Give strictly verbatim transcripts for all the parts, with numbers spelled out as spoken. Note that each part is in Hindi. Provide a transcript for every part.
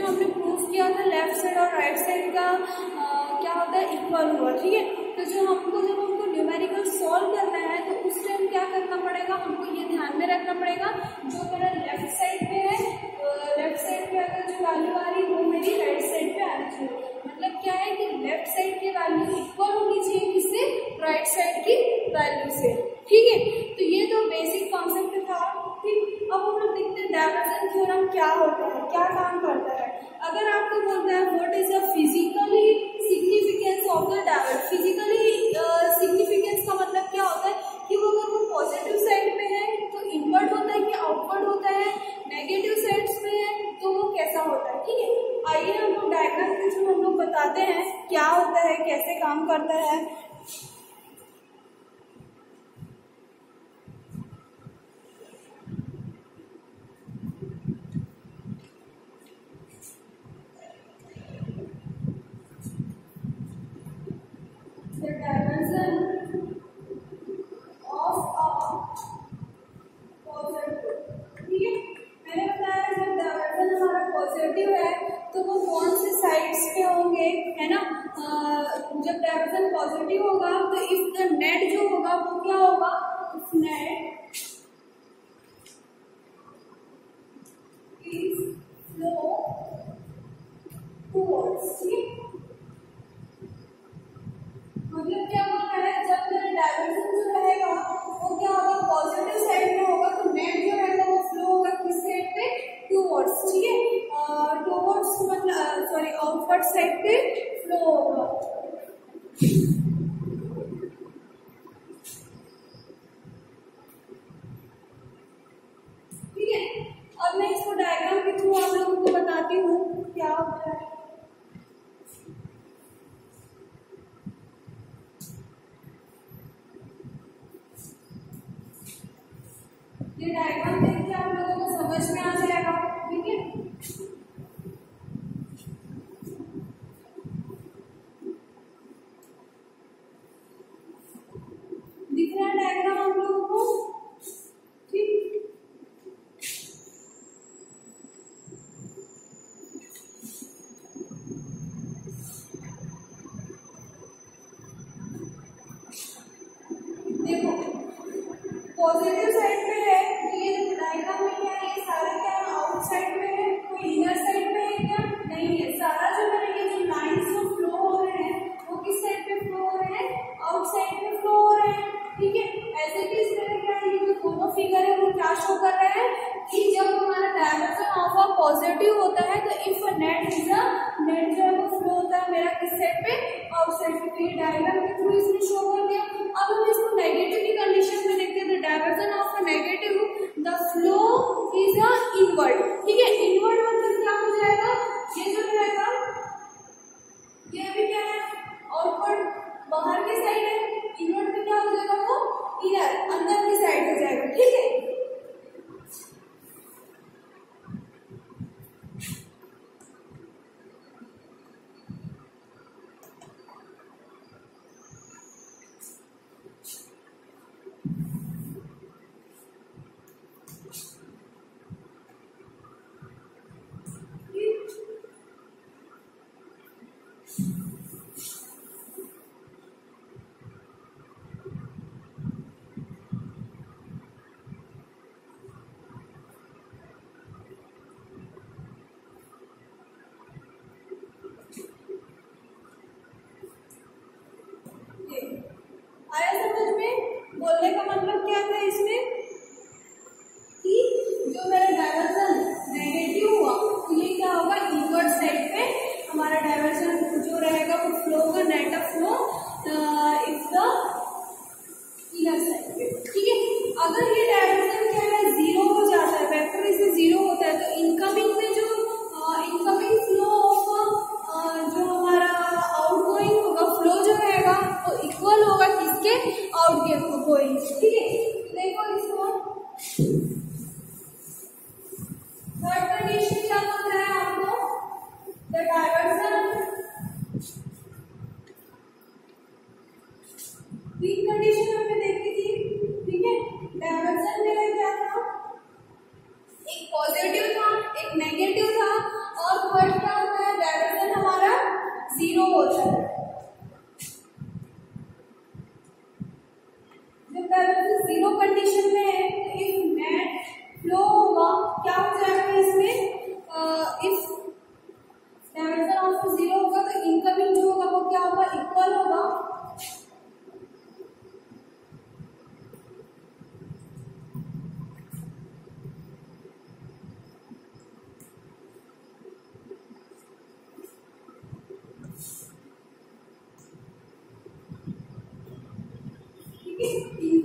में हमने प्रूफ किया था लेफ्ट साइड और राइट साइड का आ, क्या होता है, इक्वल हुआ, ठीक है। तो जो हमको जब हमको न्यूमेरिकल सॉल्व करना है तो उस टाइम क्या करना पड़ेगा, हमको ये ध्यान में रखना पड़ेगा जो मेरा लेफ्ट साइड पे है, लेफ्ट साइड पे अगर जो वैल्यू आ रही है वो मेरी राइट साइड पे आनी चाहिए। मतलब क्या है कि लेफ्ट साइड की वैल्यू इक्वल होनी चाहिए किससे, राइट साइड की वैल्यू से, ठीक है। तो ये तो बेसिक कॉन्सेप्ट था, ठीक। अब हम लोग देखते हैं डाइवर्जन थ्योरम क्या होता है, क्या काम करता है। अगर आपको बोलता है what is the physically significance of the divergence, physically significance का मतलब क्या होता है कि वो अगर वो पॉजिटिव साइड पे है तो इनवर्ड होता है कि आउटवर्ड होता है, नेगेटिव साइड्स में है तो वो कैसा होता है, ठीक है। आइए हम लोग डायग्राम के थ्रू हम लोग बताते हैं क्या होता है, कैसे काम करता है। जब डाइवर्जन पॉजिटिव होगा तो इफ द नेट जो होगा वो क्या होगा, if net is flow towards, ठीक। मतलब क्या होता है, जब मेरा डाइवर्जन जो रहेगा वो क्या होगा, पॉजिटिव साइड में होगा तो नेट जो रहेगा वो फ्लो होगा किस साइड पे, टुवर्ड्स, ठीक है। टुवर्ड्स मतलब सॉरी आउटवर्ड साइड पे फ्लो होगा। ठीक है, अब मैं इसको डायग्राम के थ्रू आप लोगों को बताती हूँ क्या होता है। ये डायग्राम देख के आप लोगों को समझ में आ जाएगा, ठीक है। दिख रहा है डायग्राम आप लोगों को, ठीक। देखो पॉजिटिव साइड पे है, ये डायग्राम में क्या है, ये सारा क्या है, आउट साइड में है, कोई इनर साइड में है क्या, नहीं है। सारा जो मेरा ये जो लाइंस जो फ्लो हो रहे हैं वो किस साइड पे फ्लो हो रहे हैं, आउट साइड पे फ्लो हो रहे हैं, ठीक है। ऐसे कि इसमें क्या है, ये जो दोनों फिगर है वो क्या शो कर रहे हैं कि जब हमारा डायवर्जन ऑफ अ पॉजिटिव होता है तो if net is a net जो है वो फ्लो होता है मेरा किस साइड पे, आउट साइड पे। ये डायग्राम के थ्रू इसमें शो कर दिया। अब हम इसको नेगेटिव की कंडीशन में देखते हैं, the divergence of a negative the flow is a inward, ठीक है। इनवर्ड मतलब क्या हो जाएगा, ये जो रहेगा ये भी क्या है, आउटवर्ड बाहर की साइड है, इनवर्ड में क्या हो जाएगा वो इनर अंदर की साइड हो जाएगा, ठीक है। आया समझ में, बोलने का मतलब क्या था इसमें कि जो मेरा डायवर्जन नेगेटिव हुआ तो ये क्या होगा, इनवर्ड साइड पे हमारा डायवर्जन जो रहेगा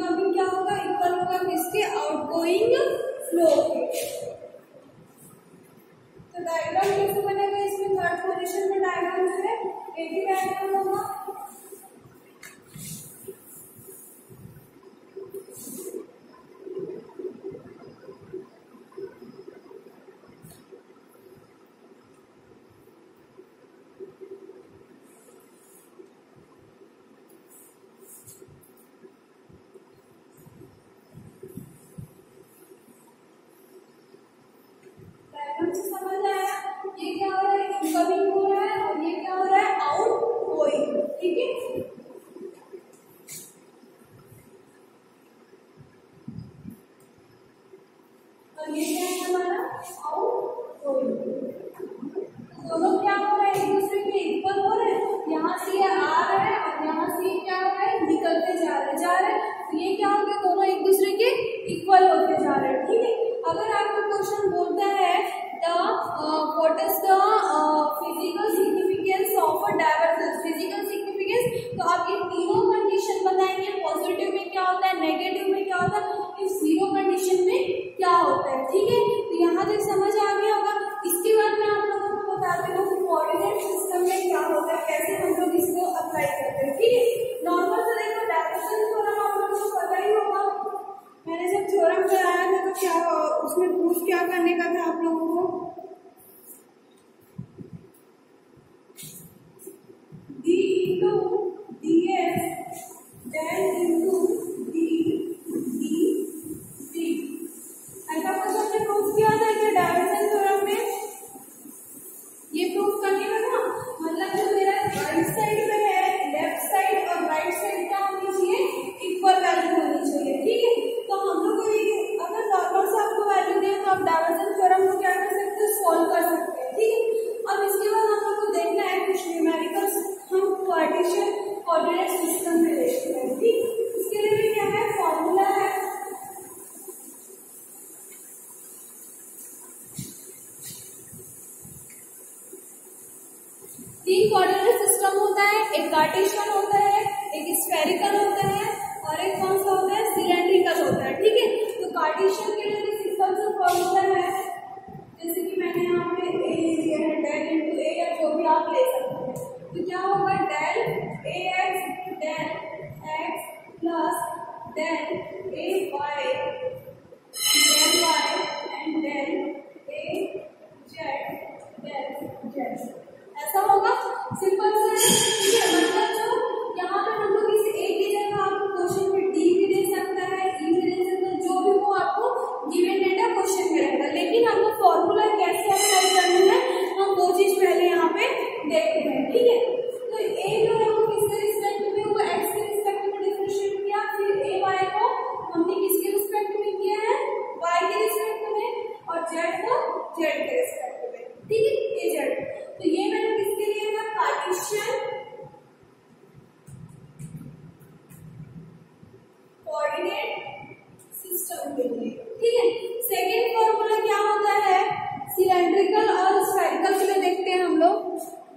इनकमिंग क्या होगा, इक्वल होगा किसके, आउटगोइंग फ्लो के। तो डायग्राम कैसे बनेगा, इसमें थर्ड पोजीशन में डायग्राम जो है एक ही डायग्राम होगा। समझ आया, ये क्या हो रहा है, इनकमिंग हो रहा है और ये क्या हो रहा है, आउट गोइंग। ठीक है, और ये क्या है हमारा, आउट गोइंग। दोनों क्या हो रहा है, एक दूसरे के इक्वल हो रहे हैं। यहाँ से ये आ रहा है और यहाँ से ये क्या हो रहा है, निकलते जा रहे जा रहे हैं। तो ये क्या हो गया, दोनों एक दूसरे के इक्वल होते जा रहे हैं। ठीक है, अगर आपको क्वेश्चन बोलता है the uh, what is the uh, physical significance of a divergence, physical significance, तो आप ये तीनों कंडीशन बताएंगे, पॉजिटिव में क्या होता है, नेगेटिव में क्या होता है, इस जीरो कंडीशन में क्या होता है। ठीक है, तो यहाँ तक समझ आ गया होगा। इसके बाद मैं आप लोगों को बताती हूँ कि कोऑर्डिनेट सिस्टम में क्या होता है, कैसे हम लोग इसको अप्लाई करते हैं। ठीक है, नॉर्मल से देखो डायवर्जेंस थ्योरम आप लोगों को पता ही होगा। मैंने जब थ्योरम कराया था तो क्या उसमें प्रूफ क्या करने का था आप लोगों को, d into df del into d d d। ऐसा कुछ हमने प्रूफ किया था कि डायवर्जेंस थ्योरम में ये प्रूफ करने का था। मतलब जो मेरा राइट साइड में है, लेफ्ट साइड और राइट साइड क्या होनी चाहिए, इक्वल वैल्यू होनी चाहिए। ठीक है, तो हम लोग को ये अगर नॉर्मल से आपको वैल्यू दें तो आप डायवर्जेंस थ्योरम को क्या कर सकते हैं, सॉल्व कर सकते हैं। ठीक है, अब इसके बाद हम लोग को देखना है कुछ न्यूमेरिकल्स हम कार्टेशियन कोऑर्डिनेट सिस्टम में देखते हैं। ठीक, इसके लिए भी क्या है, फॉर्मूला है। तीन कोऑर्डिनेट सिस्टम होता है, एक कार्टेशियन होता है, एक स्फेरिकल होता है और एक कौन सा होता है, सिलेंड्रिकल होता है। ठीक है, तो कार्टेशियन के लिए भी सिंपल सा फॉर्मूला है, जैसे कि मैंने यहाँ पे ए ले लिया है, डेल इंटू ए या जो भी आप ले सकते हैं। तो क्या होगा, del A X del X plus del A Y del Y and del A Z del Z, ऐसा होगा। सिंपल सा है। ठीक है, मतलब जो यहाँ पे हम लोग इस ए की जगह आपको क्वेश्चन में डी भी दे सकता है, ई भी दे सकता है, जो भी वो आपको गिवन डेटा क्वेश्चन में रहेगा। लेकिन हमको फॉर्मूला कैसे अप्लाई करना है, हम वो चीज पहले यहाँ पे देखते हैं। ठीक है, तो ए जो है वो किसके रिस्पेक्ट में, वो एक्स के रिस्पेक्ट में डिफरेंशिएट किया, फिर ए वाई को हमने किसके रिस्पेक्ट में किया है, वाई के रिस्पेक्ट में, और जेड को जेड के रिस्पेक्ट में। ठीक है, ए जेड। तो ये मैंने किसके लिए था, कार्टेशियन कोऑर्डिनेट सिस्टम के लिए। ठीक है, सेकेंड फॉर्मूला क्या होता है, सिलेंड्रिकल और स्फेरिकल के लिए देखते हैं हम लोग।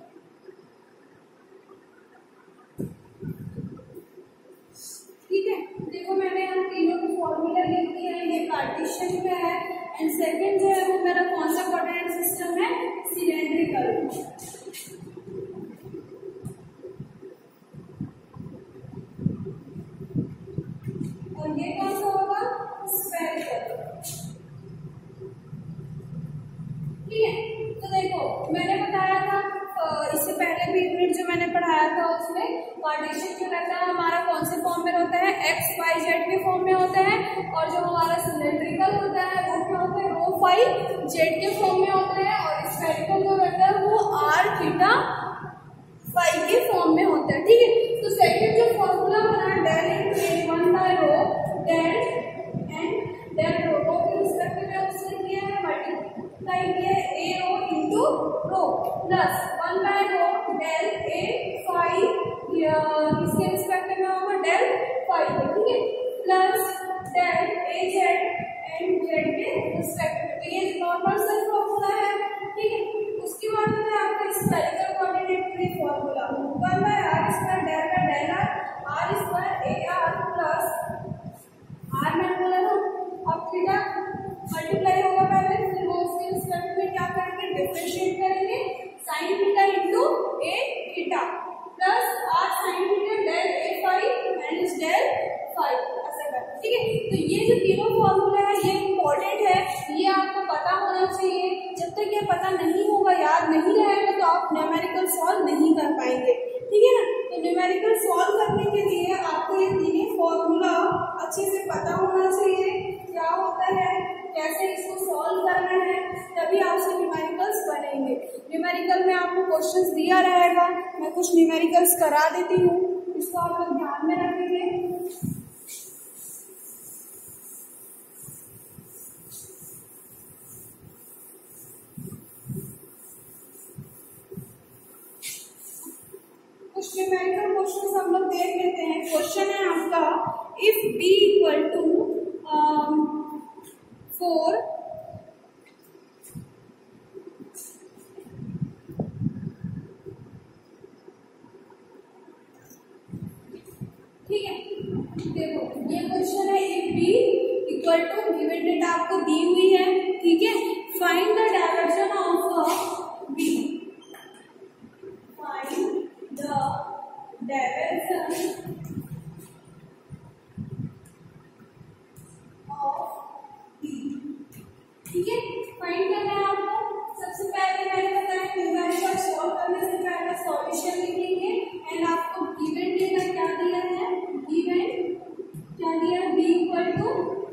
ठीक है, देखो मैंने यहाँ तीनों के फॉर्मूला लिख दिए हैं, ये कार्टेशियन का है एंड सेकेंड जो है वो मेरा कौन सा कोऑर्डिनेट सिस्टम है, सिलेंड्रिकल। और ये कौन सा होगा, स्फेरिकल। ठीक है, तो देखो मैंने बताया था इससे पहले भी यूनिट जो मैंने पढ़ाया था उसमें कार्टेशियन जो रहता है हमारा कौन से फॉर्म में होता है, एक्स वाई जेड के फॉर्म में होता है, और जो हमारा सिलेंड्रिकल होता है वो क्या होता है, रो फाई जेड के फॉर्म में होता है, और स्फेरिकल जो रहता है वो आर थीटा फाई के फॉर्म में होता है। ठीक है, तो सेकंड जो फॉर्मूला बना del into A one by rho del and del rho rho के रिस्पेक्ट में उसने किया है मल्टीप्लाई किया है A rho into rho plus one by rho del A phi इसके रिस्पेक्ट में होगा डेल फाई के। ठीक है, plus del A Z and Z के रिस्पेक्ट में। तो ये नॉर्मल सा फॉर्मूला है। ठीक है, उसके बाद में आपका स्फेरिकल कोऑर्डिनेट के लिए formula one by R square del by del R R square A R plus ठीक है ना। तो न्यूमेरिकल सॉल्व करने के लिए आपको ये तीनों फॉर्मूला अच्छे से पता होना चाहिए, क्या होता है, कैसे इसको सॉल्व करना है, तभी आपसे न्यूमेरिकल्स बनेंगे। न्यूमेरिकल में आपको क्वेश्चंस दिया रहेगा, मैं कुछ न्यूमेरिकल्स करा देती हूँ, इसको आप लोग ध्यान में रखेंगे। कुछ न्यूमेरिकल क्वेश्चंस हम लोग देख लेते हैं। क्वेश्चन है आपका, if b equal to four ठीक है, देखो ये क्वेश्चन है, if b equal to given data आपको दी हुई है, ठीक है, find the direction of b, find the direction of b, ठीक है, फाइंड करना है आपको। सबसे पहले मैंने बताया न्यूमेरिकल सॉल्व करने से पहले सॉल्यूशन लिखेंगे एंड आपको गिवन डेटा क्या दिया है, गिवन क्या दिया, b equal to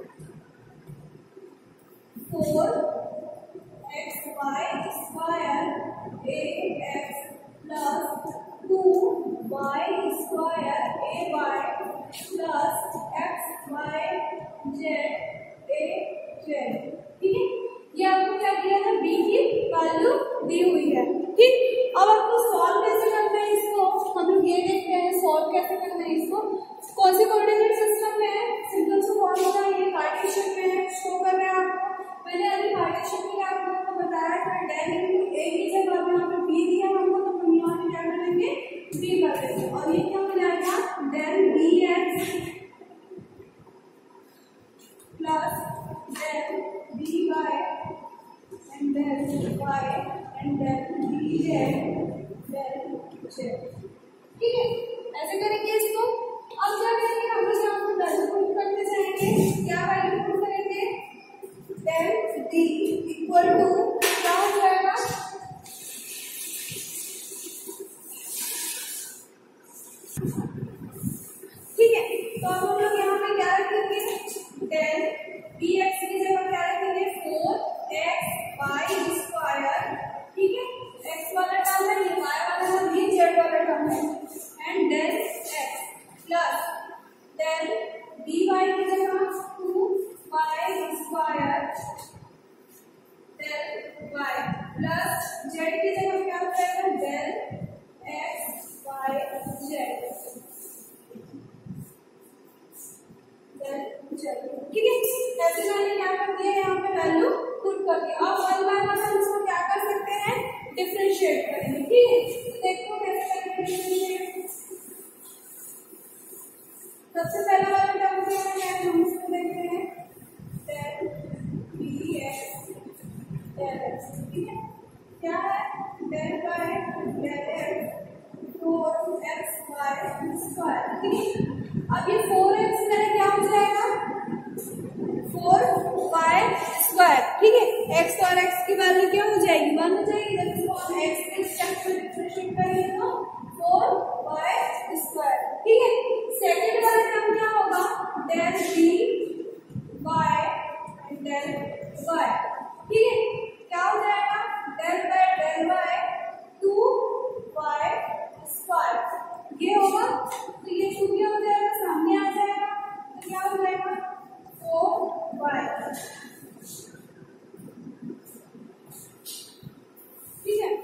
four X Y square A X plus two Y square A Y plus X Y Z A Z, ठीक है। ये आपको क्या दिया है, b की वैल्यू दी हुई है, ठीक। अब आपको सॉल्व कैसे करना है इसको, हम लोग ये देखते हैं सॉल्व कैसे करना है इसको। कौन सी कोऑर्डिनेट सिस्टम में है, सिंपल से फॉर्मूला ये कार्टेशियन में है, शो कर रहे हैं आपको। मैंने अभी कार्टेशियन के लिए आप लोगों को बताया था, डेल इंटू ए की जगह पे यहाँ पे b दिया हमको, तो हम यहाँ पे क्या करेंगे, b कर देंगे, और ये क्या हो जाएगा, del B X plus del B Y and del y and del dz del z, ठीक है, ऐसे करेंगे इसको। अब क्या करेंगे, हम लोग यहाँ पर वैल्यू पुट करते जाएंगे, क्या वैल्यू पुट करेंगे, del d इक्वल टू क्या हो जाएगा, ठीक है। तो अब हम लोग यहाँ पे क्या रखेंगे, del bx की जगह क्या रखेंगे, फोर एक्स वाई स्क्वायर, ठीक है, x वाला टर्म है, ये y वाला टर्म, ये z वाला टर्म है, and del x plus del dy की जगह two Y square del y plus z की जगह क्या हो जाएगा, डेल x y z, ठीक है। ऐसे मैंने क्या कर दिया, यहाँ पे वैल्यू पुट कर दिया। अब वन बाय वन हम इसको क्या कर सकते हैं, डिफरेंशिएट करेंगे, ठीक है। तो देखो कैसे करेंगे डिफरेंशिएट। सबसे पहला वाला टर्म क्या है, हम इसको देखते हैं, del B X del X, ठीक है, क्या है, del Y del X four X Y square, ठीक है। अब ये फोर एक्स मेरा क्या हो जाएगा, फोर वाई स्क्वायर, ठीक है, x और x की वैल्यू क्या हो जाएगी, वन हो जाएगी, जब इसको हम x के स्टेप में डिफरेंशिएट करेंगे तो फोर वाई स्क्वायर, ठीक है। सेकंड वाला टर्म क्या होगा, del b y and del y, ठीक है, क्या हो जाएगा, del by del y two Y square, ये होगा, तो ये टू क्या हो जाएगा, सामने आ जाएगा, तो क्या हो जाएगा, फोर वाई, ठीक है।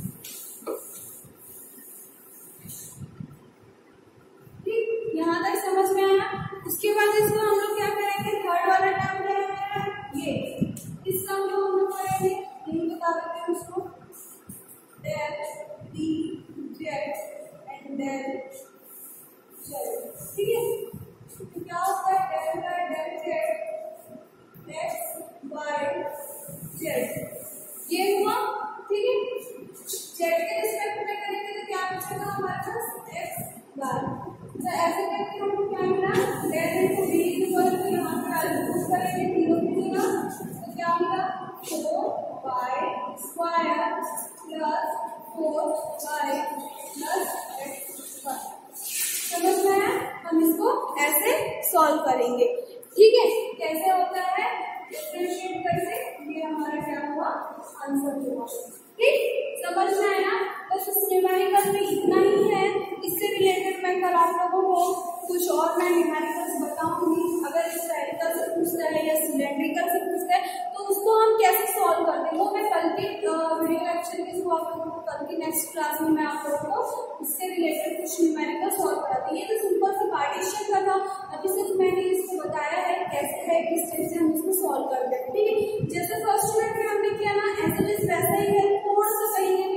ठीक, यहाँ तक समझ में आया। उसके बाद इसको हम लोग क्या करेंगे, थर्ड वाला टर्म क्या है, ये इस टर्म को हम लोग करेंगे, यही बता देते हैं उसको, del D Z and del Z, ठीक है। तो क्या होता है, del by del Z X Y Z, ये हुआ, ठीक है। जेड के रिस्पेक्ट में करेंगे तो क्या बचेगा हमारे पास, एक्स वाई, तो ऐसे करके हमको क्या मिला, del into B equal to यहाँ पर वैल्यू पुट करेंगे जीरो की जगह, तो क्या मिला, four Y square plus four Y plus X लोगों को कल की नेक्स्ट क्लास में मैं आप लोगों को इससे रिलेटेड कुछ न्यूमेरिकल सॉल्व कराती हूँ। ये तो सिंपल सा पार्टीशन का था, अभी सिर्फ मैंने इसको बताया है कैसे है, किस तरह से हम इसको सॉल्व करते हैं। ठीक है, जैसे फर्स्ट यूनिट में हमने किया ना, ऐसे जैसे वैसा ही है, थोड़ा सा सही है